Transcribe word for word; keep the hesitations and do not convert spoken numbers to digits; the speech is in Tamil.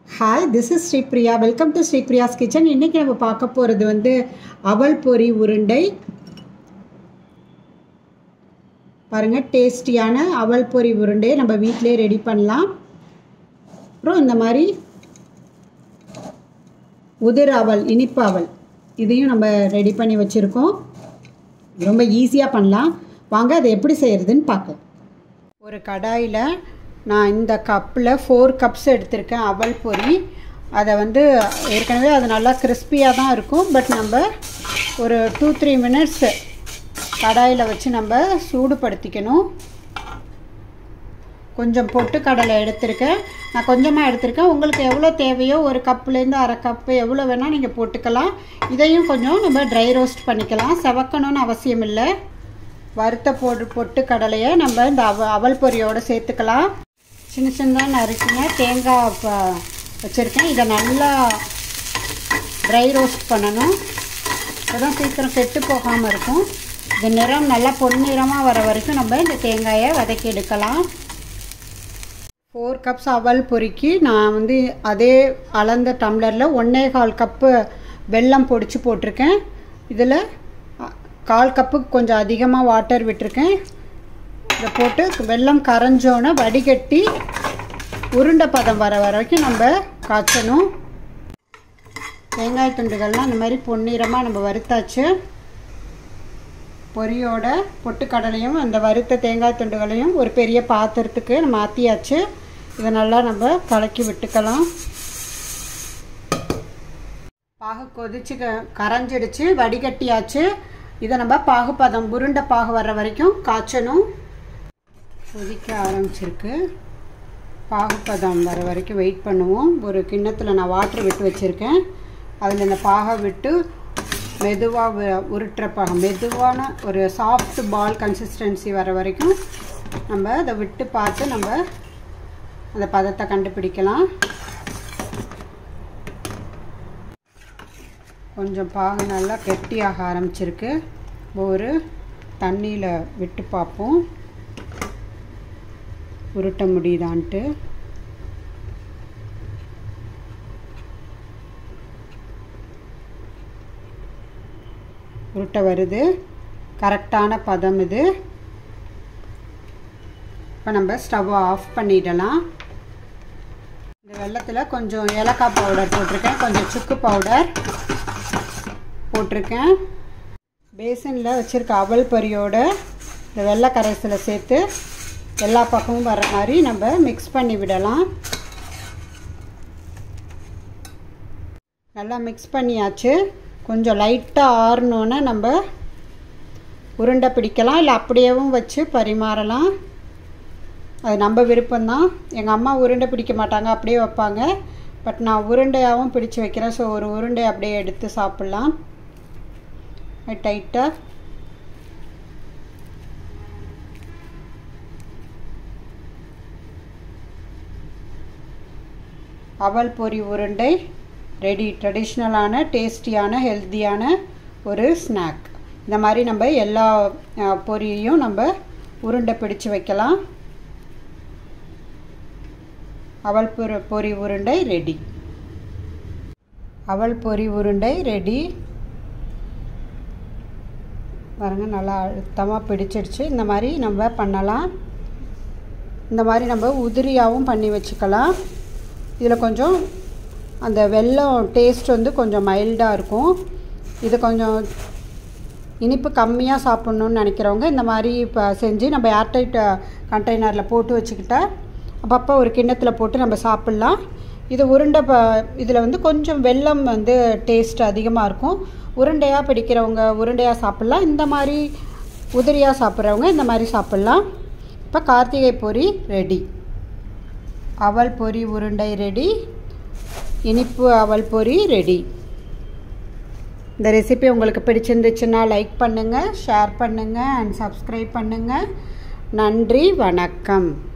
Hi, this is Sri Priya. Welcome to Sri Priya's Kitchen. இன்னைக்கு நம்ம பார்க்க போறது வந்து அவல் பொரி உருண்டை. பாருங்க டேஸ்டியான அவல் பொரி உருண்டை நம்ம வீட்லயே ரெடி பண்ணலாம். அப்புறம் இந்த மாதிரி உதிர் அவல், இனிப்பு அவல் இதையும் நம்ம ரெடி பண்ணி வச்சிருக்கோம். ரொம்ப ஈஸியா பண்ணலாம். வாங்க அதை எப்படி செய்யறதுன்னு பார்க்கலாம். ஒரு கடாயில நான் இந்த கப்பில் ஃபோர் கப்ஸ் எடுத்திருக்கேன் அவல் பொரி. அதை வந்து ஏற்கனவே அது நல்லா கிறிஸ்பியாக தான் இருக்கும். பட் நம்ம ஒரு டூ த்ரீ மினிட்ஸ் கடாயில் வச்சு நம்ம சூடுபடுத்திக்கணும். கொஞ்சம் பொட்டுக்கடலை எடுத்திருக்கேன். நான் கொஞ்சமாக எடுத்திருக்கேன். உங்களுக்கு எவ்வளோ தேவையோ ஒரு கப்புலேருந்து அரை கப்பு எவ்வளோ வேணால் நீங்கள் போட்டுக்கலாம். இதையும் கொஞ்சம் நம்ம ட்ரை ரோஸ்ட் பண்ணிக்கலாம். செவக்கணும்னு அவசியம் இல்லை. வறுத்த போட்டு பொட்டுக்கடலையை நம்ம இந்த அவ அவல் பொரியோடு சேர்த்துக்கலாம். சின்ன சின்னதாக நறுக்கிங்க தேங்காய் வச்சுருக்கேன். இதை நல்லா ட்ரை ரோஸ்ட் பண்ணணும். அதுதான் சீக்கிரம் கெட்டு போகாமல் இருக்கும். இந்த நிறம் நல்லா பொன்னிறமாக வர வரைக்கும் நம்ம இந்த தேங்காயை வதக்கி எடுக்கலாம். ஃபோர் கப்ஸ் அவல் பொரிக்கு நான் வந்து அதே அளந்த டம்ளரில் ஒன்றே கால் கப்பு வெல்லம் பொடிச்சு போட்டிருக்கேன். இதில் கால் கப்புக்கு கொஞ்சம் அதிகமாக வாட்டர் விட்டுருக்கேன். இதை போட்டு வெல்லம் கரைஞ்சோன்னு வடிகட்டி உருண்டை பதம் வர வரைக்கும் நம்ம காய்ச்சணும். தேங்காய் துண்டுகள்லாம் இந்த மாதிரி பொன்னிறமாக நம்ம வறுத்தாச்சு. பொரியோட பொட்டுக்கடலையும் அந்த வறுத்த தேங்காய் துண்டுகளையும் ஒரு பெரிய பாத்திரத்துக்கு மாற்றியாச்சு. இதை நல்லா நம்ம கலக்கி விட்டுக்கலாம். பாகு கொதிச்சு கரைஞ்சிடுச்சு, வடிகட்டியாச்சு. இதை நம்ம பாகுப்பதம் உருண்டை பாகு வர்ற வரைக்கும் காய்ச்சணும். கொதிக்க ஆரம்பிச்சிருக்கு. பாகுப்பதம் வர வரைக்கும் வெயிட் பண்ணுவோம். ஒரு கிண்ணத்தில் நான் வாட்டர் விட்டு வச்சுருக்கேன். அதில் இந்த பாகை விட்டு மெதுவாக உருட்டுற பாகம், மெதுவான ஒரு சாஃப்ட் பால் கன்சிஸ்டன்சி வர வரைக்கும் நம்ம அதை விட்டு பார்த்து நம்ம அந்த பதத்தை கண்டுபிடிக்கலாம். கொஞ்சம் பாகு நல்லா கெட்டியாக ஆரம்பிச்சிருக்கு. ஒரு தண்ணியில் விட்டு பார்ப்போம் உருட்ட முடியுதான்ட்டு. உருட்ட வருது. கரெக்டான பதம் இது. இப்போ நம்ம ஸ்டவ்வை ஆஃப் பண்ணிடலாம். இந்த வெல்லத்தில் கொஞ்சம் ஏலக்காய் பவுடர் போட்டிருக்கேன், கொஞ்சம் சுக்கு பவுடர் போட்டிருக்கேன். பேசனில் வச்சுருக்க அவல் பொரியோட இந்த வெள்ளை கரைசலை சேர்த்து எல்லா பக்கமும் வர மாதிரி நம்ம மிக்ஸ் பண்ணி விடலாம். நல்லா மிக்ஸ் பண்ணியாச்சு. கொஞ்சம் லைட்டாக ஆறணுன்னு நம்ம உருண்டை பிடிக்கலாம், இல்லை அப்படியேவும் வச்சு பரிமாறலாம். அது நம்ம விருப்பம்தான். எங்கள் அம்மா உருண்டை பிடிக்க மாட்டாங்க, அப்படியே வைப்பாங்க. பட் நான் உருண்டையாகவும் பிடிச்சி வைக்கிறேன். ஸோ ஒரு உருண்டை அப்படியே எடுத்து சாப்பிட்லாம். டைட்டாக அவல் பொரி உருண்டை ரெடி. ட்ரெடிஷ்னலான டேஸ்டியான ஹெல்த்தியான ஒரு ஸ்நாக். இந்த மாதிரி நம்ம எல்லா பொரியையும் நம்ம உருண்டை பிடிச்சு வைக்கலாம். அவல் பொரி உருண்டை ரெடி. அவல் பொரி உருண்டை ரெடி. பாருங்க நல்லா அழுத்தமாக பிடிச்சிடுச்சு. இந்த மாதிரி நம்ம பண்ணலாம். இந்த மாதிரி நம்ம உதிரியாகவும் பண்ணி வச்சுக்கலாம். இதில் கொஞ்சம் அந்த வெல்லம் டேஸ்ட் வந்து கொஞ்சம் மைல்டாக இருக்கும். இது கொஞ்சம் இனிப்பு கம்மியாக சாப்பிட்ணுன்னு நினைக்கிறவங்க இந்த மாதிரி இப்போ செஞ்சு நம்ம ஏர்டைட் கண்டெய்னரில் போட்டு வச்சுக்கிட்டா அப்பப்போ ஒரு கிண்ணத்தில் போட்டு நம்ம சாப்பிட்லாம். இது உருண்டை ப இதில் வந்து கொஞ்சம் வெல்லம் வந்து டேஸ்ட் அதிகமாக இருக்கும். உருண்டையாக பிடிக்கிறவங்க உருண்டையாக சாப்பிட்லாம். இந்த மாதிரி உதிரியாக சாப்பிட்றவங்க இந்த மாதிரி சாப்பிட்லாம். இப்போ கார்த்திகை பொரி ரெடி. அவல் பொரி உருண்டை ரெடி. இனிப்பு அவல் பொரி ரெடி. இந்த ரெசிபி உங்களுக்கு பிடிச்சிருந்துச்சுன்னா லைக் பண்ணுங்கள், ஷேர் பண்ணுங்கள் அண்ட் சப்ஸ்கிரைப் பண்ணுங்கள். நன்றி, வணக்கம்.